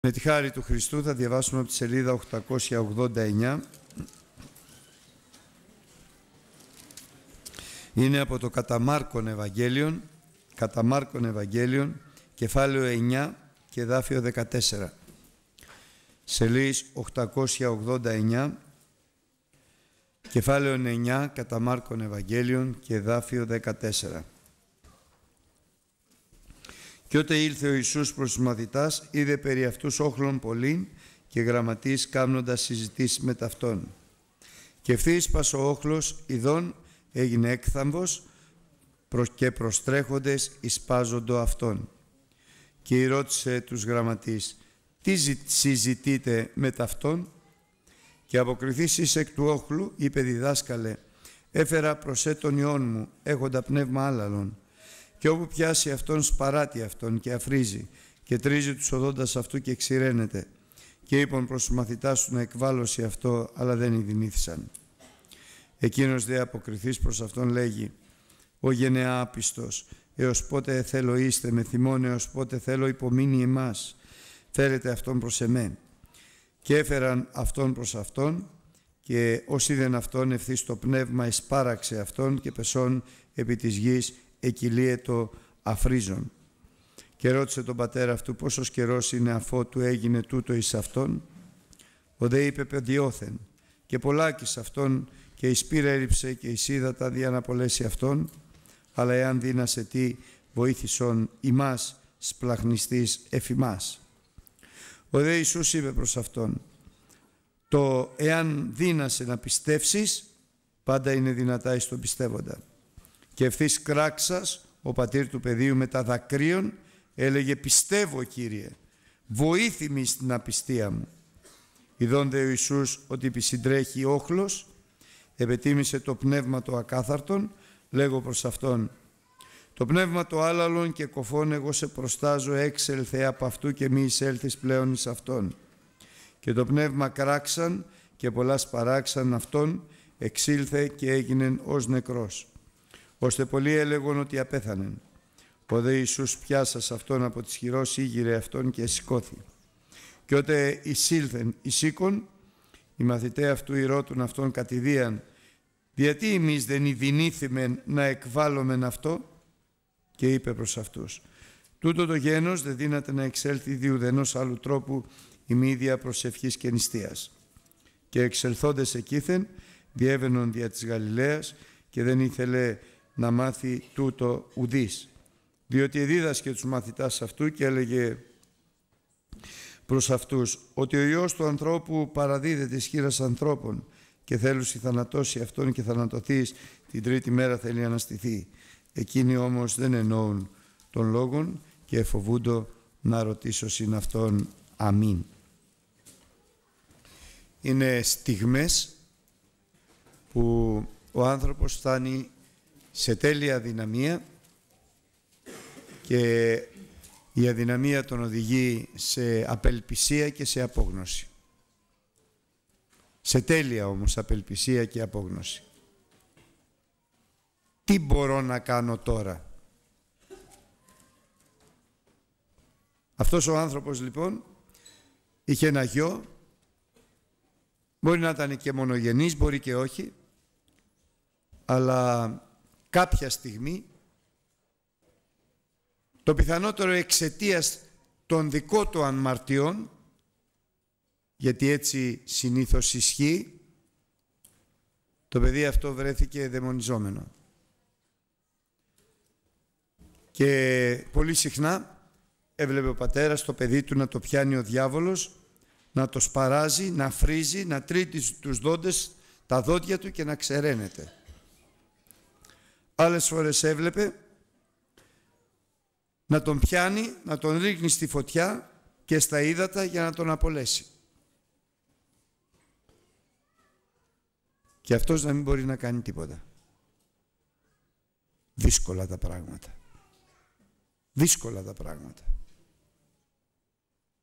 Με τη χάρη του Χριστού θα διαβάσουμε από τη σελίδα 889. Είναι από το κατά Μάρκον Ευαγγέλιον, κεφάλαιο 9 και εδάφιο 14. Σελίδα 889, κεφάλαιο 9, κατά Μάρκον Ευαγγέλιον και εδάφιο 14. Και ότε ήλθε ο Ιησούς προς τους μαθητάς, είδε περί αυτούς όχλων πολλήν και γραμματείς κάμνοντας συζητήσεις με ταυτόν. Και ευθύς πας ο όχλος, ειδών έγινε έκθαμβος και προστρέχοντες εισπάζοντο αυτόν. Και ρώτησε τους γραμματείς, τι συζητείτε με ταυτόν? Και αποκριθείς εις εκ του όχλου, είπε, διδάσκαλε, έφερα προσέ τον Υιόν μου, έχοντα πνεύμα άλαλον. Και όπου πιάσει αυτόν, σπαράτει αυτόν και αφρίζει και τρίζει τους οδόντας αυτού και ξηραίνεται. Και είπαν προς τους μαθητάς του να εκβάλωσει αυτό, αλλά δεν ειδηνήθησαν. Εκείνος δε αποκριθείς προς αυτόν λέγει, «Ο γενεά άπιστος, έως πότε θέλω είστε με θυμών, έως πότε θέλω υπομείνει εμάς, θέλετε αυτόν προς εμέ». Και έφεραν αυτόν προς αυτόν, και ως είδεν αυτόν ευθύς το πνεύμα εισπάραξε αυτόν και πεσόν επί της γης εκυλίετο αφρίζον. Και ρώτησε τον πατέρα αυτού πόσος καιρός είναι αφότου έγινε τούτο εις αυτόν. Ο δε είπε, παιδιόθεν, και πολλάκις αυτόν και εις πύρα έριψε και εις ύδατα δια να απολέσει αυτόν, αλλά εάν δύνασε τι βοήθησον ημάς σπλαχνιστής εφημάς. Ο δε Ιησούς είπε προς αυτόν, το εάν δύνασε να πιστεύσεις, πάντα είναι δυνατά εις τον πιστεύοντα. Και ευθύς κράξας, ο πατήρ του παιδίου με τα δακρύων, έλεγε, πιστεύω Κύριε, βοήθημη στην απιστία μου. Ειδών δε ο Ιησούς ότι επισυντρέχει όχλος, επετίμησε το πνεύμα το ακάθαρτον, λέγω προς αυτόν, το πνεύμα το άλαλον και κοφών εγώ σε προστάζω, έξελθε από αυτού και μη εισέλθεις πλέον εις αυτόν. Και το πνεύμα κράξαν και πολλά σπαράξαν αυτόν, εξήλθε και έγινεν ως νεκρός. Ώστε πολλοί έλεγον ότι απέθανεν. Ο δε Ιησούς πιάσας αυτόν από τις χειρός ήγηρε αυτόν και σηκώθη. Και ότε εισήλθεν εισήκον, οι μαθηταί αυτού ηρώτουν αυτόν κατηδίαν, γιατί εμείς δεν ειδηνήθημεν να εκβάλλομεν αυτό? Και είπε προς αυτούς, τούτο το γένος δεν δύναται να εξέλθει διουδενός άλλου τρόπου ημίδια προσευχής και νηστείας. Και εξελθόντες εκείθεν, διέβαινον δια της Γαλιλαίας και δεν ήθελε να μάθει τούτο ουδής, διότι δίδασκε τους μαθητάς αυτού και έλεγε προς αυτούς ότι ο Υιός του ανθρώπου παραδίδεται εις χεῖρας ανθρώπων και θέλουσι θανατώσει αυτόν και θανατωθείς την τρίτη μέρα θέλει αναστηθεί. Εκείνοι όμως δεν εννοούν των λόγων και εφοβούντο να ρωτήσω συν αυτόν. Αμήν. Είναι στιγμές που ο άνθρωπος φτάνει σε τέλεια αδυναμία και η αδυναμία τον οδηγεί σε απελπισία και σε απόγνωση. Σε τέλεια όμως απελπισία και απόγνωση. Τι μπορώ να κάνω τώρα? Αυτός ο άνθρωπος λοιπόν είχε ένα γιο, μπορεί να ήταν και μονογενής, μπορεί και όχι, αλλά κάποια στιγμή, το πιθανότερο εξαιτίας των δικών του αμαρτιών, γιατί έτσι συνήθως ισχύει, το παιδί αυτό βρέθηκε δαιμονιζόμενο. Και πολύ συχνά έβλεπε ο πατέρας το παιδί του να το πιάνει ο διάβολος, να το σπαράζει, να φρίζει, να τρίτη τους δόντες, τα δόντια του και να ξεραίνεται. Άλλες φορές έβλεπε να τον πιάνει, να τον ρίχνει στη φωτιά και στα ύδατα για να τον απολέσει. Και αυτός να μην μπορεί να κάνει τίποτα. Δύσκολα τα πράγματα. Δύσκολα τα πράγματα.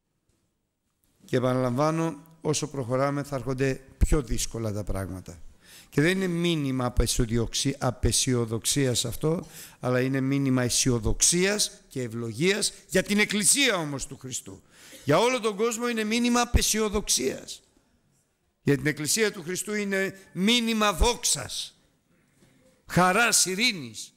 Και επαναλαμβάνω, όσο προχωράμε θα έρχονται πιο δύσκολα τα πράγματα. Και δεν είναι μήνυμα απεσιοδοξίας αυτό, αλλά είναι μήνυμα αισιοδοξίας και ευλογίας για την Εκκλησία όμως του Χριστού. Για όλο τον κόσμο είναι μήνυμα απεσιοδοξίας. Για την Εκκλησία του Χριστού είναι μήνυμα δόξας, χαράς, ειρήνης.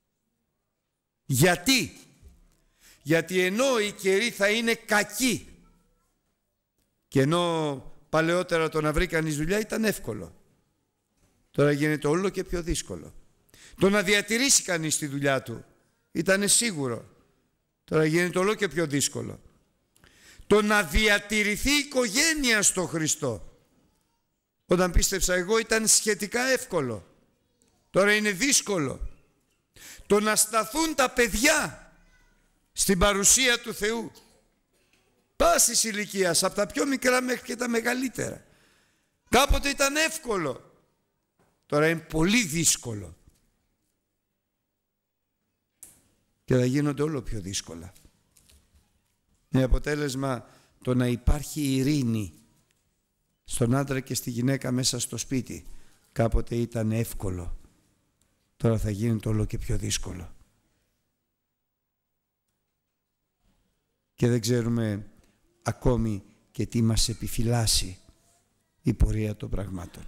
Γιατί? Γιατί ενώ οι καιροί θα είναι κακοί, και ενώ παλαιότερα το να βρει κανείς δουλειά ήταν εύκολο, τώρα γίνεται όλο και πιο δύσκολο. Το να διατηρήσει κανείς τη δουλειά του ήταν σίγουρο, τώρα γίνεται όλο και πιο δύσκολο. Το να διατηρηθεί η οικογένεια στο Χριστό, όταν πίστεψα εγώ ήταν σχετικά εύκολο, τώρα είναι δύσκολο. Το να σταθούν τα παιδιά στην παρουσία του Θεού, πάσης ηλικίας, από τα πιο μικρά μέχρι και τα μεγαλύτερα, κάποτε ήταν εύκολο, τώρα είναι πολύ δύσκολο και θα γίνονται όλο πιο δύσκολα. Με αποτέλεσμα το να υπάρχει ειρήνη στον άντρα και στη γυναίκα μέσα στο σπίτι, κάποτε ήταν εύκολο, τώρα θα γίνεται όλο και πιο δύσκολο. Και δεν ξέρουμε ακόμη και τι μας επιφυλάσσει η πορεία των πραγμάτων.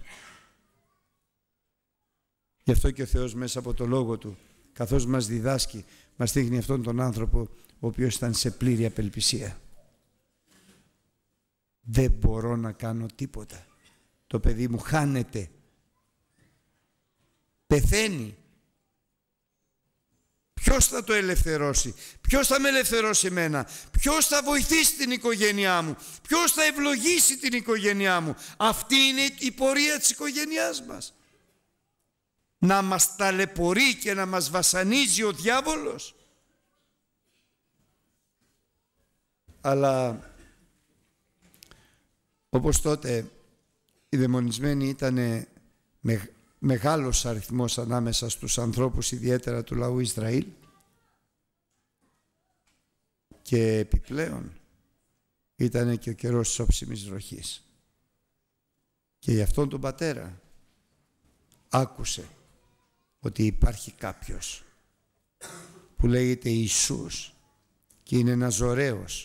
Γι' αυτό και ο Θεός μέσα από το Λόγο Του, καθώς μας διδάσκει, μας δείχνει αυτόν τον άνθρωπο ο οποίος ήταν σε πλήρη απελπισία. Δεν μπορώ να κάνω τίποτα. Το παιδί μου χάνεται. Πεθαίνει. Ποιος θα το ελευθερώσει? Ποιος θα με ελευθερώσει εμένα? Ποιος θα βοηθήσει την οικογένειά μου? Ποιος θα ευλογήσει την οικογένειά μου? Αυτή είναι η πορεία της οικογένειάς μας. Να μας ταλαιπωρεί και να μας βασανίζει ο διάβολος. Αλλά όπως τότε οι δαιμονισμένοι ήταν μεγάλος αριθμός ανάμεσα στους ανθρώπους, ιδιαίτερα του λαού Ισραήλ, και επιπλέον ήταν και ο καιρός της όψιμης βροχής. Και γι' αυτόν τον πατέρα άκουσε ότι υπάρχει κάποιος που λέγεται Ιησούς και είναι Ναζωραίος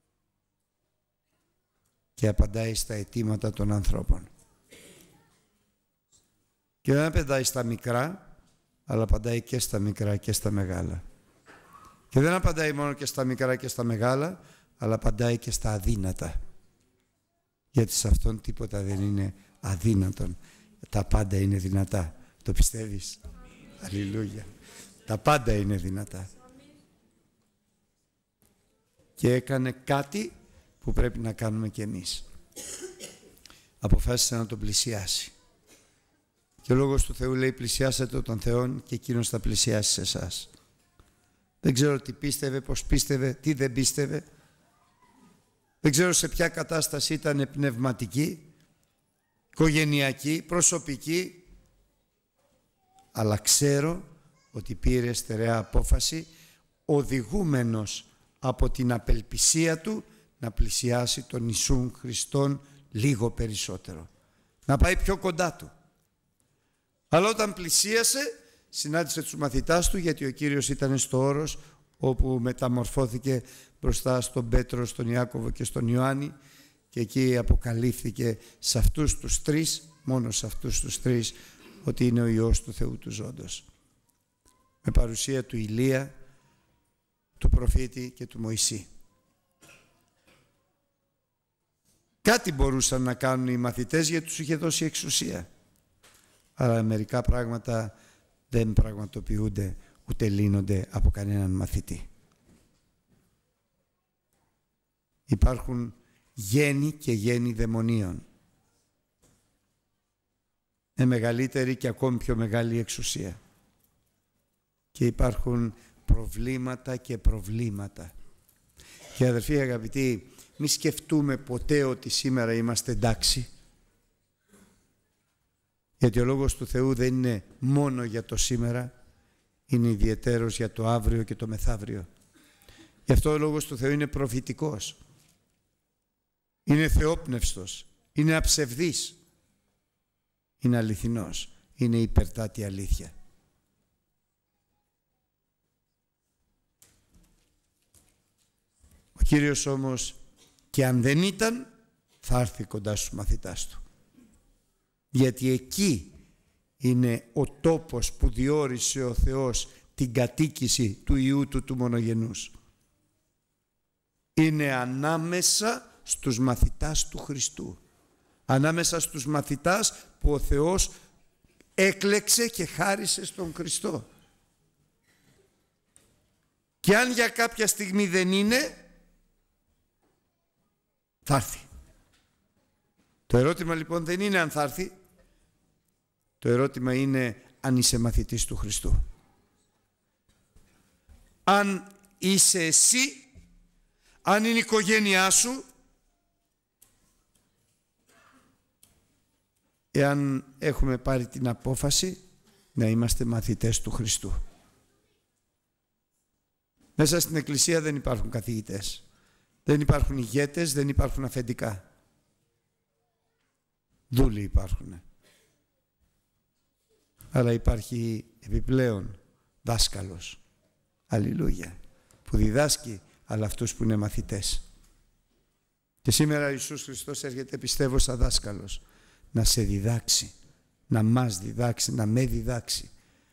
και απαντάει στα αιτήματα των ανθρώπων. Και δεν απαντάει στα μικρά, αλλά απαντάει και στα μικρά και στα μεγάλα. Και δεν απαντάει μόνο και στα μικρά και στα μεγάλα, αλλά απαντάει και στα αδύνατα. Γιατί σε αυτόν τίποτα δεν είναι αδύνατον. Τα πάντα είναι δυνατά. Το πιστεύεις? Αλληλούια. Τα πάντα είναι δυνατά. Και έκανε κάτι που πρέπει να κάνουμε κι εμείς. Αποφάσισε να τον πλησιάσει. Και ο Λόγος του Θεού λέει πλησιάσετε τον Θεόν και εκείνος θα πλησιάσει σε εσάς. Δεν ξέρω τι πίστευε, πώς πίστευε, τι δεν πίστευε. Δεν ξέρω σε ποια κατάσταση ήταν πνευματική, οικογενειακή, προσωπική. Αλλά ξέρω ότι πήρε στερεά απόφαση, οδηγούμενος από την απελπισία του, να πλησιάσει τον Ιησούν Χριστόν λίγο περισσότερο. Να πάει πιο κοντά του. Αλλά όταν πλησίασε, συνάντησε τους μαθητάς του, γιατί ο Κύριος ήταν στο όρος όπου μεταμορφώθηκε μπροστά στον Πέτρο, στον Ιάκωβο και στον Ιωάννη, και εκεί αποκαλύφθηκε σε αυτούς τους τρεις, μόνο σε αυτούς τους τρεις, ότι είναι ο Υιός του Θεού του Ζώντος. Με παρουσία του Ηλία, του προφήτη και του Μωυσή. Κάτι μπορούσαν να κάνουν οι μαθητές, γιατί τους είχε δώσει εξουσία. Αλλά μερικά πράγματα δεν πραγματοποιούνται ούτε λύνονται από κανέναν μαθητή. Υπάρχουν γέννη και γέννη δαιμονίων, με μεγαλύτερη και ακόμη πιο μεγάλη εξουσία. Και υπάρχουν προβλήματα και προβλήματα. Και αδερφοί αγαπητοί, μη σκεφτούμε ποτέ ότι σήμερα είμαστε εντάξει. Γιατί ο Λόγος του Θεού δεν είναι μόνο για το σήμερα, είναι ιδιαιτέρως για το αύριο και το μεθαύριο. Γι' αυτό ο Λόγος του Θεού είναι προφητικός, είναι θεόπνευστος, είναι αψευδής, είναι αληθινός, είναι υπερτάτη αλήθεια. Ο Κύριος όμως, και αν δεν ήταν, θα έρθει κοντά στους μαθητάς του. Γιατί εκεί είναι ο τόπος που διόρισε ο Θεός την κατοίκηση του Υιού του μονογενούς. Είναι ανάμεσα στους μαθητάς του Χριστού. Ανάμεσα στους μαθητάς που ο Θεός έκλεξε και χάρισε στον Χριστό. Και αν για κάποια στιγμή δεν είναι, θα έρθει. Το ερώτημα λοιπόν δεν είναι αν θα έρθει. Το ερώτημα είναι αν είσαι μαθητής του Χριστού. Αν είσαι εσύ, αν είναι η οικογένειά σου, εάν έχουμε πάρει την απόφαση να είμαστε μαθητές του Χριστού. Μέσα στην Εκκλησία δεν υπάρχουν καθηγητές, δεν υπάρχουν ηγέτες, δεν υπάρχουν αφεντικά. Δούλοι υπάρχουν. Αλλά υπάρχει επιπλέον δάσκαλος, αλληλούια, που διδάσκει, αλλά αυτούς που είναι μαθητές. Και σήμερα ο Ιησούς Χριστός έρχεται, πιστεύω, σαν δάσκαλος, να σε διδάξει, να μας διδάξει, να με διδάξει.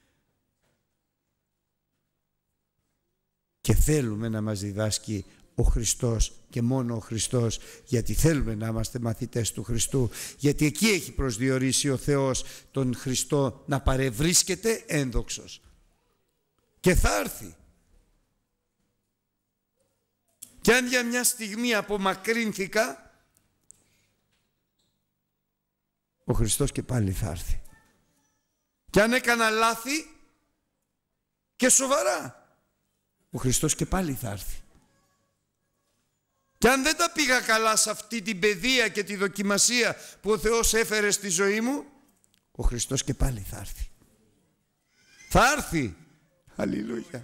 Και θέλουμε να μας διδάσκει ο Χριστός και μόνο ο Χριστός, γιατί θέλουμε να είμαστε μαθητές του Χριστού, γιατί εκεί έχει προσδιορίσει ο Θεός τον Χριστό να παρευρίσκεται ένδοξος. Και θα έρθει. Και αν για μια στιγμή απομακρύνθηκα, ο Χριστός και πάλι θα έρθει. Και αν έκανα λάθη και σοβαρά, ο Χριστός και πάλι θα έρθει. Και αν δεν τα πήγα καλά σε αυτή την παιδεία και τη δοκιμασία που ο Θεός έφερε στη ζωή μου, ο Χριστός και πάλι θα έρθει. Θα έρθει. Αλληλούια.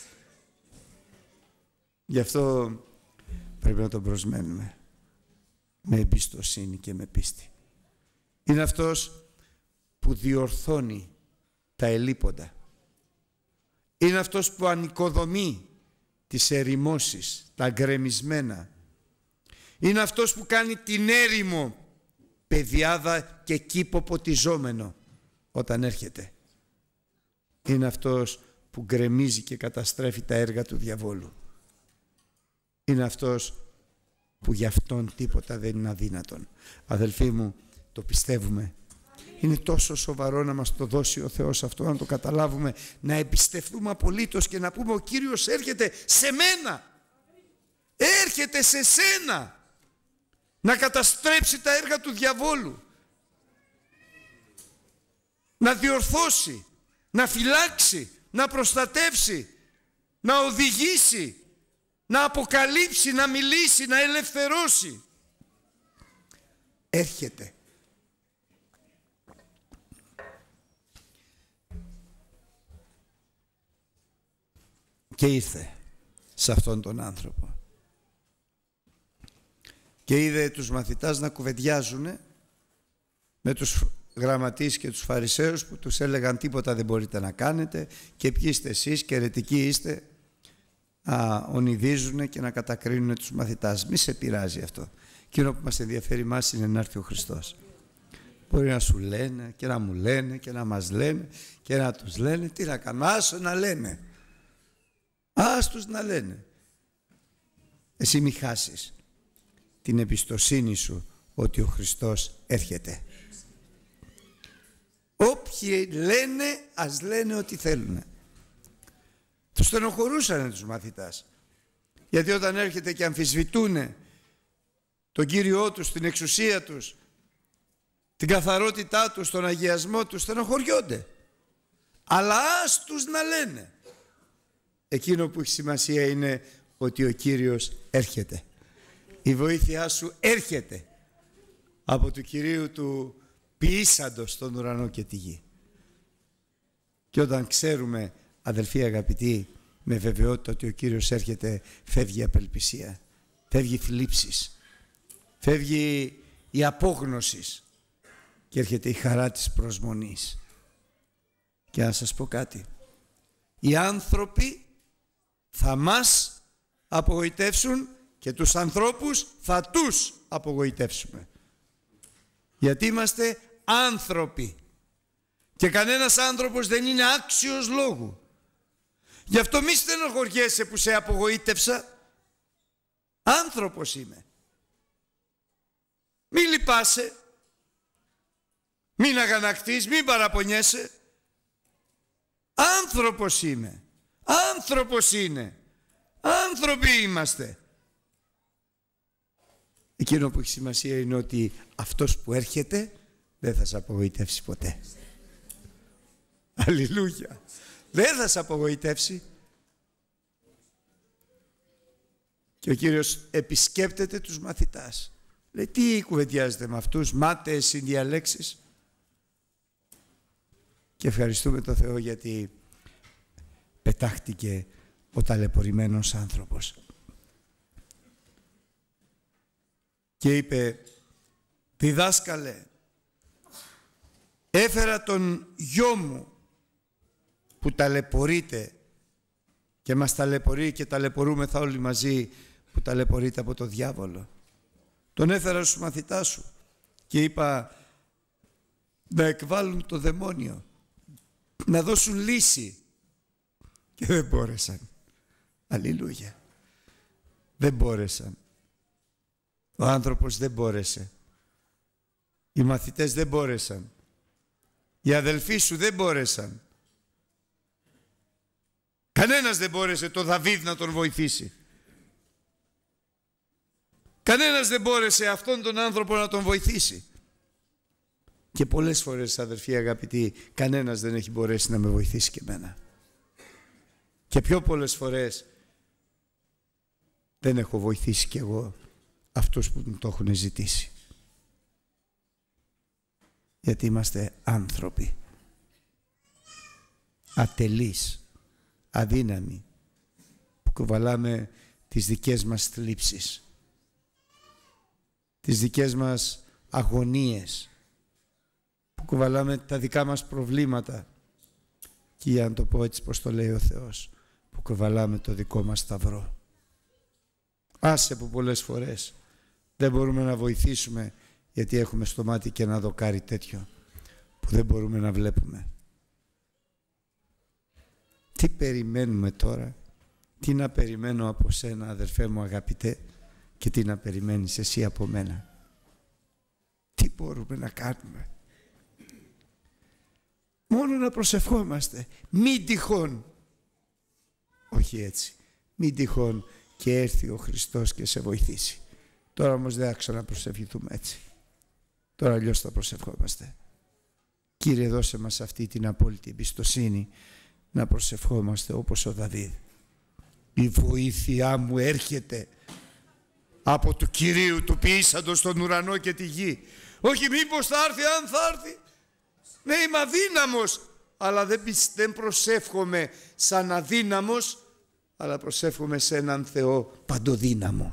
Γι' αυτό πρέπει να τον προσμένουμε με εμπιστοσύνη και με πίστη. Είναι αυτός που διορθώνει τα ελλείποντα. Είναι αυτός που ανοικοδομεί τις ερημώσεις, τα γκρεμισμένα. Είναι αυτός που κάνει την έρημο πεδιάδα και κήπο ποτιζόμενο όταν έρχεται. Είναι αυτός που γκρεμίζει και καταστρέφει τα έργα του διαβόλου. Είναι αυτός που γι' αυτόν τίποτα δεν είναι αδύνατον. Αδελφοί μου, το πιστεύουμε. Είναι τόσο σοβαρό να μας το δώσει ο Θεός αυτό, να το καταλάβουμε, να εμπιστευτούμε απολύτως και να πούμε: ο Κύριος έρχεται σε μένα, έρχεται σε σένα να καταστρέψει τα έργα του διαβόλου, να διορθώσει, να φυλάξει, να προστατεύσει, να οδηγήσει, να αποκαλύψει, να μιλήσει, να ελευθερώσει. Έρχεται. Και ήρθε σε αυτόν τον άνθρωπο. Και είδε τους μαθητάς να κουβεντιάζουν με τους γραμματείς και τους φαρισαίους που τους έλεγαν: τίποτα δεν μπορείτε να κάνετε και ποιοι είστε εσείς και αιρετικοί είστε, να ονειδίζουν και να κατακρίνουν τους μαθητάς. Μη σε πειράζει αυτό. Εκείνο που μας ενδιαφέρει εμάς είναι να έρθει ο Χριστός. Μπορεί να σου λένε και να μου λένε και να μας λένε και να τους λένε. Τι να κάνουμε, άσο να λένε. Ας τους να λένε. Εσύ μη χάσεις την εμπιστοσύνη σου ότι ο Χριστός έρχεται. Όποιοι λένε, ας λένε ό,τι θέλουν. Τους στενοχωρούσαν τους μαθητάς. Γιατί όταν έρχεται και αμφισβητούν τον Κύριό τους, την εξουσία τους, την καθαρότητά τους, τον αγιασμό τους, στενοχωριόνται. Αλλά ας τους να λένε. Εκείνο που έχει σημασία είναι ότι ο Κύριος έρχεται. Η βοήθειά σου έρχεται από του Κυρίου του ποιήσαντος τον ουρανό και τη γη. Και όταν ξέρουμε, αδελφοί αγαπητοί, με βεβαιότητα ότι ο Κύριος έρχεται, φεύγει η απελπισία, φεύγει η θλίψης, φεύγει η απόγνωση, και έρχεται η χαρά της προσμονής. Και να σας πω κάτι. Οι άνθρωποι θα μας απογοητεύσουν και τους ανθρώπους θα τους απογοητεύσουμε. Γιατί είμαστε άνθρωποι. Και κανένας άνθρωπος δεν είναι άξιος λόγου. Γι' αυτό μη στενοχωριέσαι που σε απογοήτευσα. Άνθρωπος είμαι. Μη λυπάσαι. Μην αγανακτείς, μην παραπονιέσαι. Άνθρωπος είμαι. Άνθρωπος είναι. Άνθρωποι είμαστε. Εκείνο που έχει σημασία είναι ότι αυτός που έρχεται δεν θα σε απογοητεύσει ποτέ. Αλληλούια. Δεν θα σε απογοητεύσει. Και ο Κύριος επισκέπτεται τους μαθητάς. Λέει, τι κουβεντιάζετε με αυτούς, μάταιες συνδιαλέξεις? Και ευχαριστούμε τον Θεό γιατί πετάχτηκε ο ταλαιπωρημένος άνθρωπος. Και είπε, διδάσκαλε, έφερα τον γιο μου που ταλαιπωρείται και μας ταλαιπωρεί και ταλαιπωρούμεθα όλοι μαζί, που ταλαιπωρείται από το διάβολο. Τον έφερα στους μαθητάς σου και είπα να εκβάλουν το δαιμόνιο, να δώσουν λύση, και δεν μπόρεσαν. Αλληλούια. Δεν μπόρεσαν. Ο άνθρωπος δεν μπόρεσε. Οι μαθητές δεν μπόρεσαν. Οι αδελφοί σου δεν μπόρεσαν. Κανένας δεν μπόρεσε το Δαβίδ να τον βοηθήσει. Κανένας δεν μπόρεσε αυτόν τον άνθρωπο να τον βοηθήσει. Και πολλές φορές, αδερφοί αγαπητοί, κανένας δεν έχει μπορέσει να με βοηθήσει και εμένα. Και πιο πολλές φορές δεν έχω βοηθήσει κι εγώ αυτούς που μου το έχουν ζητήσει. Γιατί είμαστε άνθρωποι. Ατελείς, αδύναμοι, που κουβαλάμε τις δικές μας θλίψεις, τις δικές μας αγωνίες, που κουβαλάμε τα δικά μας προβλήματα και, για να το πω έτσι πως το λέει ο Θεός, που κουβαλάμε το δικό μας σταυρό. Άσε που πολλές φορές δεν μπορούμε να βοηθήσουμε γιατί έχουμε στο μάτι και ένα δοκάρι τέτοιο που δεν μπορούμε να βλέπουμε. Τι περιμένουμε τώρα? Τι να περιμένω από σένα, αδερφέ μου αγαπητέ, και τι να περιμένεις εσύ από μένα? Τι μπορούμε να κάνουμε? Μόνο να προσευχόμαστε. Μην τυχόν, όχι έτσι, μην τυχόν και έρθει ο Χριστός και σε βοηθήσει. Τώρα όμως δεν θα ξαναπροσευχηθούμε έτσι. Τώρα αλλιώς θα προσευχόμαστε. Κύριε, δώσε μας αυτή την απόλυτη εμπιστοσύνη να προσευχόμαστε όπως ο Δαβίδ. Η βοήθειά μου έρχεται από του Κυρίου του ποιήσαντος τον ουρανό και τη γη. Όχι μήπως θα έρθει, αν θα έρθει. Ναι, είμαι αδύναμος, αλλά δεν προσεύχομαι σαν αδύναμος, αλλά προσεύχομαι σε έναν Θεό παντοδύναμο.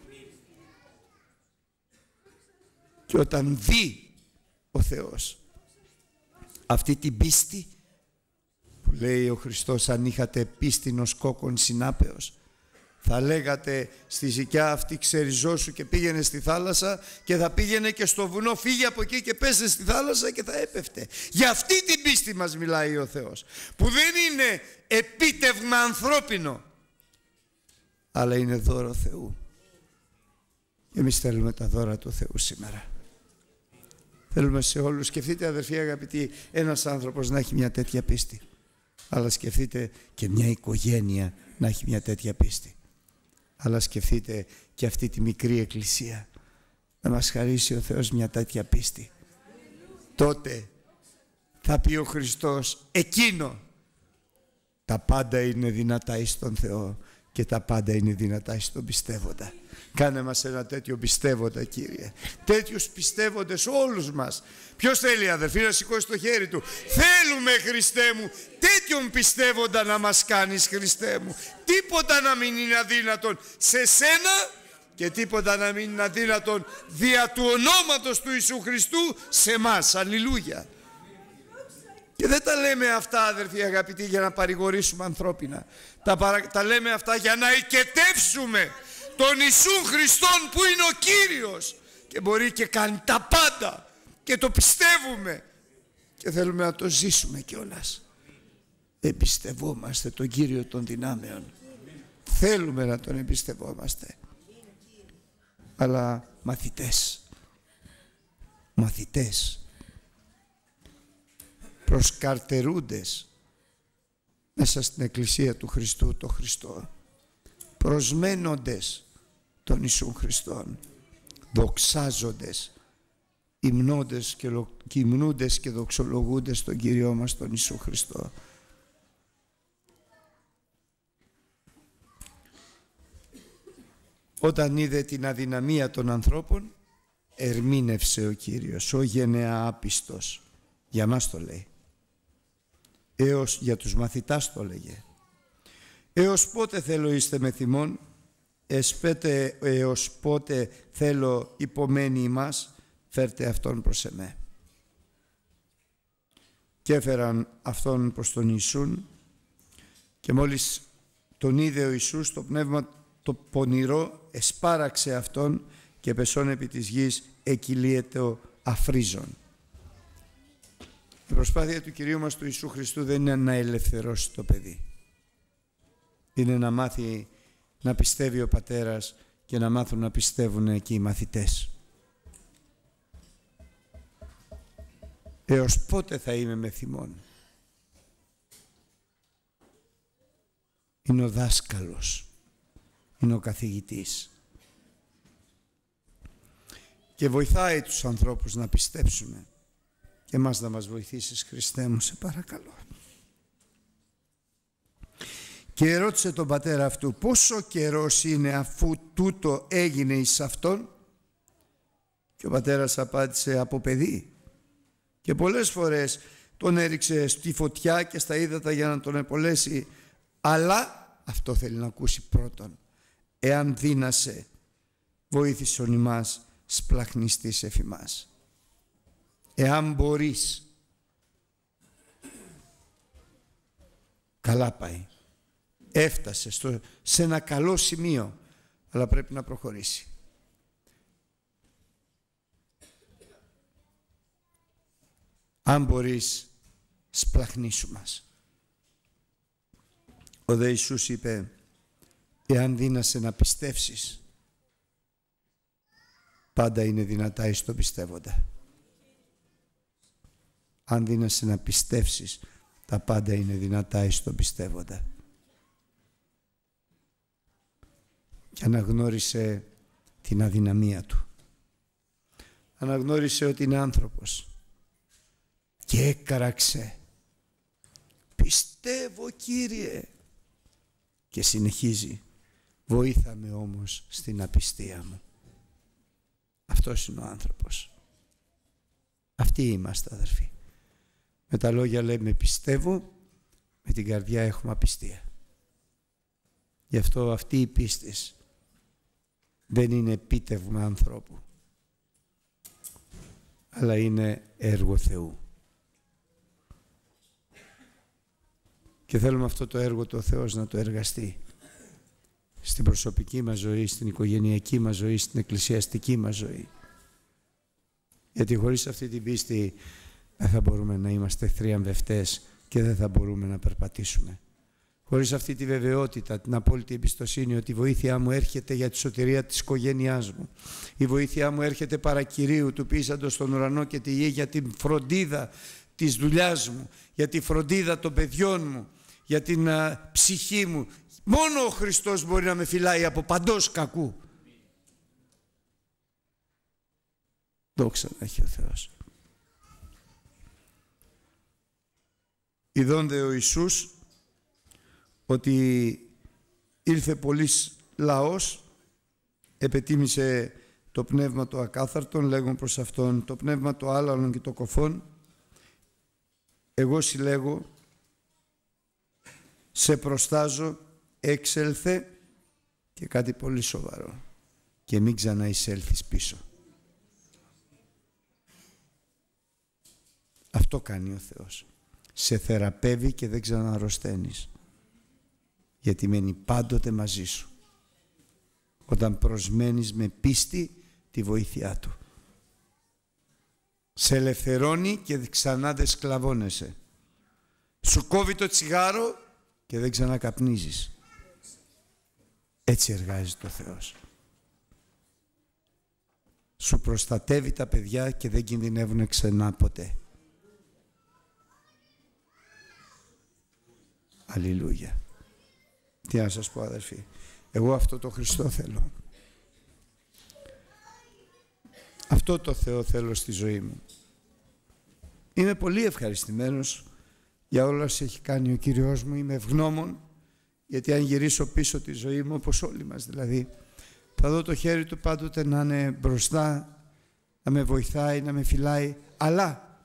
Και όταν δει ο Θεός αυτή την πίστη, που λέει ο Χριστός, αν είχατε πίστην κόκκον συνάπεως, θα λέγατε στη ζυγιά αυτή ξεριζώσου και πήγαινε στη θάλασσα, και θα πήγαινε και στο βουνό, φύγε από εκεί και πέσε στη θάλασσα, και θα έπεφτε. Για αυτή την πίστη μας μιλάει ο Θεός, που δεν είναι επίτευγμα ανθρώπινο, αλλά είναι δώρο Θεού. Εμείς θέλουμε τα δώρα του Θεού σήμερα. Θέλουμε σε όλους. Σκεφτείτε, αδερφοί αγαπητοί, ένας άνθρωπος να έχει μια τέτοια πίστη, αλλά σκεφτείτε και μια οικογένεια να έχει μια τέτοια πίστη. Αλλά σκεφτείτε και αυτή τη μικρή εκκλησία να μας χαρίσει ο Θεός μια τέτοια πίστη. Τότε θα πει ο Χριστός, εκείνο, τα πάντα είναι δυνατά εις τον Θεό και τα πάντα είναι δυνατά εις τον πιστεύοντα. Κάνε μας ένα τέτοιο πιστεύοντα, Κύριε. Τέτοιους πιστεύοντες όλους μας. Ποιος θέλει, αδερφοί, να σηκώσει το χέρι του? Θέλουμε, Χριστέ μου, τέτοιον πιστεύοντα να μας κάνεις, Χριστέ μου. Τίποτα να μην είναι αδύνατον σε σένα και τίποτα να μην είναι αδύνατον δια του ονόματος του Ιησού Χριστού σε εμάς. Αλληλούια. Και δεν τα λέμε αυτά, αδερφοί αγαπητοί, για να παρηγορήσουμε ανθρώπινα. Τα λέμε αυτά για να οικετεύσουμε τον Ιησού Χριστόν που είναι ο Κύριος και μπορεί και κάνει τα πάντα και το πιστεύουμε και θέλουμε να το ζήσουμε κιόλας. Εμπιστευόμαστε τον Κύριο των δυνάμεων. Θέλουμε να τον εμπιστευόμαστε. Αλλά μαθητές, προσκαρτερούντες μέσα στην Εκκλησία του Χριστού το Χριστό, προσμένοντες τον Ιησούν Χριστόν, δοξάζοντες, υμνούντες και δοξολογούντες τον Κύριό μας τον Ιησού Χριστό. Όταν είδε την αδυναμία των ανθρώπων, ερμήνευσε ο Κύριος, ο γενεά άπιστος. Για μας το λέει. Έως για τους μαθητάς το λέγε. Έως πότε θέλω είστε με θυμών, έως πότε θέλω υπομένει ημάς, φέρτε αυτόν προς εμέ. Και έφεραν αυτόν προς τον Ιησούν και μόλις τον είδε ο Ιησούς, το πνεύμα το πονηρό εσπάραξε αυτόν και πεσόν επί της γης εκυλίεται ο αφρίζων. Η προσπάθεια του Κυρίου μας του Ιησού Χριστού δεν είναι να ελευθερώσει το παιδί. Είναι να μάθει να πιστεύει ο πατέρας και να μάθουν να πιστεύουν και οι μαθητές. Έως πότε θα είμαι με θυμών. Είναι ο δάσκαλος. Είναι ο καθηγητής. Και βοηθάει τους ανθρώπους να πιστέψουμε. Και εμάς να μας βοηθήσεις, Χριστέ μου, σε παρακαλώ. Και ερώτησε τον πατέρα αυτού, πόσο καιρός είναι αφού τούτο έγινε εις αυτόν? Και ο πατέρας απάντησε, από παιδί. Και πολλές φορές τον έριξε στη φωτιά και στα ύδατα για να τον επολέσει. Αλλά αυτό θέλει να ακούσει πρώτον. Εάν δύνασε, βοήθησον ημάς σπλαχνιστής εφημάς. Εάν μπορείς, καλά πάει. Έφτασε σε ένα καλό σημείο, αλλά πρέπει να προχωρήσει. Αν μπορείς, σπλαχνίσου μας. Ο δε Ιησούς είπε, εάν δύνασε να πιστεύσεις, πάντα είναι δυνατά εις το πιστεύοντα. Αν δύνασε να πιστεύσεις, τα πάντα είναι δυνατά εις το πιστεύοντα. Και αναγνώρισε την αδυναμία του. Αναγνώρισε ότι είναι άνθρωπος. Και έκαραξε. Πιστεύω, Κύριε. Και συνεχίζει. Βοήθαμε όμως στην απιστία μου. Αυτός είναι ο άνθρωπος. Αυτοί είμαστε, αδερφοί. Με τα λόγια λέμε πιστεύω, με την καρδιά έχουμε απιστία. Γι' αυτό αυτή η πίστη δεν είναι επίτευγμα ανθρώπου, αλλά είναι έργο Θεού. Και θέλουμε αυτό το έργο του Θεός να το εργαστεί στην προσωπική μας ζωή, στην οικογενειακή μας ζωή, στην εκκλησιαστική μας ζωή. Γιατί χωρίς αυτή την πίστη δεν θα μπορούμε να είμαστε θριαμβευτές και δεν θα μπορούμε να περπατήσουμε. Χωρίς αυτή τη βεβαιότητα, την απόλυτη εμπιστοσύνη ότι η βοήθειά μου έρχεται για τη σωτηρία της οικογένειάς μου. Η βοήθειά μου έρχεται παρά Κυρίου του πείσαντος στον ουρανό και τη γη για την φροντίδα της δουλειάς μου, για τη φροντίδα των παιδιών μου, για την ψυχή μου. Μόνο ο Χριστός μπορεί να με φυλάει από παντός κακού. Δόξα να έχει ο Θεός. Ειδών δε ο Ιησούς ότι ήρθε πολύς λαός, επετίμησε το πνεύμα το ακάθαρτον, λέγον προς αυτόν το πνεύμα το άλαλον και το κοφόν. Εγώ συλλέγω, σε προστάζω, έξελθε, και κάτι πολύ σοβαρό. και μην ξαναεισέλθεις πίσω. Αυτό κάνει ο Θεός. Σε θεραπεύει και δεν ξαναρρωσταίνεις. Γιατί μένει πάντοτε μαζί σου. Όταν προσμένεις με πίστη τη βοήθειά Του. Σε ελευθερώνει και ξανά δεν σκλαβώνεσαι. Σου κόβει το τσιγάρο και δεν ξανακαπνίζεις. Έτσι εργάζεται ο Θεός. Σου προστατεύει τα παιδιά και δεν κινδυνεύουν ξανά ποτέ. Αλληλούια. Τι να σας πω, αδερφοί. Εγώ αυτό το Χριστό θέλω. Αυτό το Θεό θέλω στη ζωή μου. Είμαι πολύ ευχαριστημένος για όλα όσα έχει κάνει ο Κύριος μου. Είμαι ευγνώμων, γιατί αν γυρίσω πίσω τη ζωή μου, όπως όλοι μας δηλαδή, θα δω το χέρι Του πάντοτε να είναι μπροστά, να με βοηθάει, να με φυλάει. Αλλά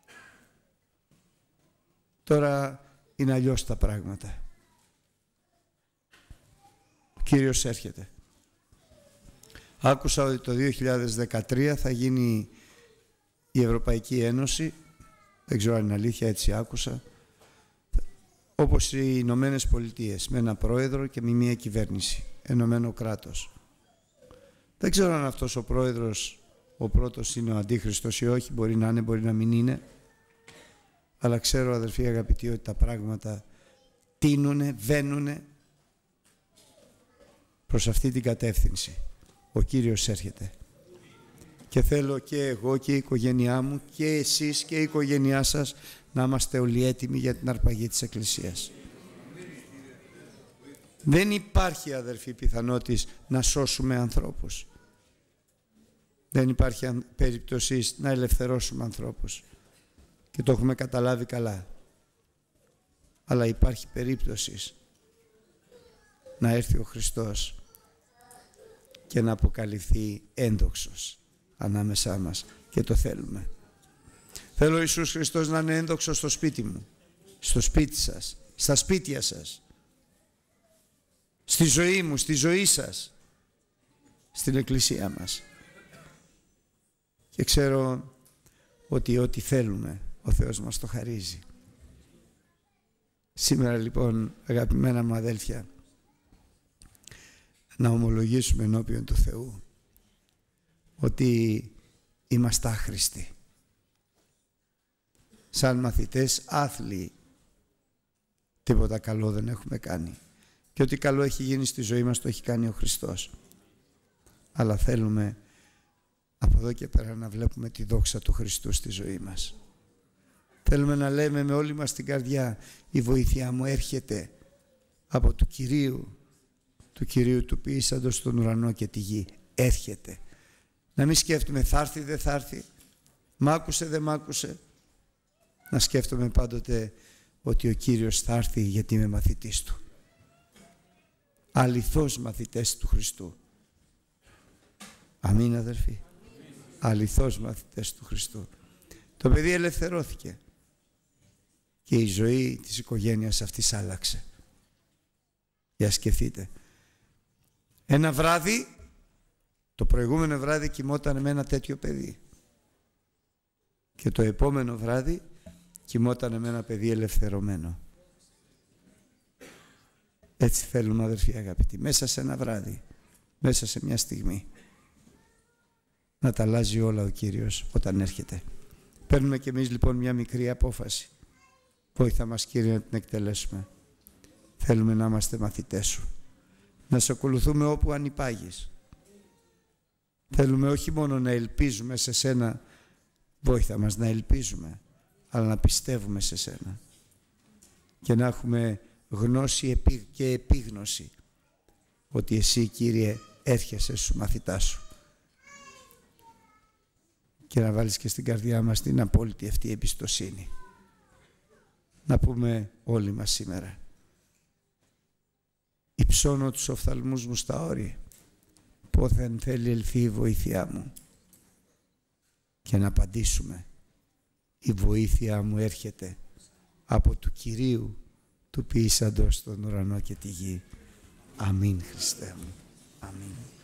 τώρα είναι αλλιώς τα πράγματα. Ο Κύριος έρχεται. Άκουσα ότι το 2013 θα γίνει η Ευρωπαϊκή Ένωση, δεν ξέρω αν είναι αλήθεια, έτσι άκουσα, όπως οι Ηνωμένες Πολιτείες, με ένα πρόεδρο και με μια κυβέρνηση, ενωμένο κράτος. Δεν ξέρω αν αυτός ο πρόεδρος, ο πρώτος, είναι ο Αντίχριστος ή όχι, μπορεί να είναι, μπορεί να μην είναι, αλλά ξέρω, αδερφοί αγαπητοί, ότι τα πράγματα τείνουνε, βαίνουνε προς αυτή την κατεύθυνση. Ο Κύριος έρχεται. Και θέλω και εγώ και η οικογένειά μου και εσείς και η οικογένειά σας να είμαστε όλοι έτοιμοι για την αρπαγή της Εκκλησίας. Δεν υπάρχει, αδερφοί, πιθανότης να σώσουμε ανθρώπους. Δεν υπάρχει περίπτωση να ελευθερώσουμε ανθρώπους. Και το έχουμε καταλάβει καλά. Αλλά υπάρχει περίπτωση να έρθει ο Χριστός και να αποκαλυφθεί ένδοξος ανάμεσά μας, και το θέλουμε. Θέλω ο Ιησούς Χριστός να είναι ένδοξος στο σπίτι μου, στο σπίτι σας, στα σπίτια σας, στη ζωή μου, στη ζωή σας, στην Εκκλησία μας. Και ξέρω ότι ό,τι θέλουμε ο Θεός μας το χαρίζει. Σήμερα λοιπόν, αγαπημένα μου αδέλφια, να ομολογήσουμε ενώπιον του Θεού ότι είμαστε άχρηστοι. Σαν μαθητές άθλιοι, τίποτα καλό δεν έχουμε κάνει. Και ό,τι καλό έχει γίνει στη ζωή μας το έχει κάνει ο Χριστός. Αλλά θέλουμε από εδώ και πέρα να βλέπουμε τη δόξα του Χριστού στη ζωή μας. Θέλουμε να λέμε με όλη μας την καρδιά, η βοήθειά μου έρχεται από του Κυρίου του ποιήσαντος στον ουρανό και τη γη. Έρχεται. Να μην σκέφτομαι θα έρθει, δεν θα έρθει, μ' άκουσε, δεν μ' άκουσε. Να σκέφτομαι πάντοτε ότι ο Κύριος θα έρθει γιατί είμαι μαθητής Του. Αληθώς μαθητές του Χριστού. Αμήν, αδερφοί. Αληθώς μαθητές του Χριστού. Το παιδί ελευθερώθηκε και η ζωή της οικογένειας αυτής άλλαξε. Για σκεφτείτε. Ένα βράδυ, το προηγούμενο βράδυ κοιμόταν με ένα τέτοιο παιδί. Και το επόμενο βράδυ κοιμόταν με ένα παιδί ελευθερωμένο. Έτσι θέλουμε, αδερφοί αγαπητοί, μέσα σε ένα βράδυ, μέσα σε μια στιγμή, να τα αλλάζει όλα ο Κύριος όταν έρχεται. Παίρνουμε κι εμείς λοιπόν μια μικρή απόφαση. Βόηθα μας, Κύριε, να την εκτελέσουμε. Θέλουμε να είμαστε μαθητές Σου. Να Σε ακολουθούμε όπου ανυπάγεις. Θέλουμε όχι μόνο να ελπίζουμε σε Σένα, βόηθα μας να ελπίζουμε, αλλά να πιστεύουμε σε Σένα. Και να έχουμε γνώση και επίγνωση ότι Εσύ, Κύριε, έρχεσαι στους μαθητάς Σου. Και να βάλεις και στην καρδιά μας την απόλυτη αυτή εμπιστοσύνη. Να πούμε όλοι μας σήμερα, υψώνω τους οφθαλμούς μου στα όρη, πόθεν θέλει ελθεί η βοήθειά μου. Και να απαντήσουμε, η βοήθειά μου έρχεται από του Κυρίου του ποιήσαντος τον ουρανό και τη γη. Αμήν, Χριστέ μου. Αμήν.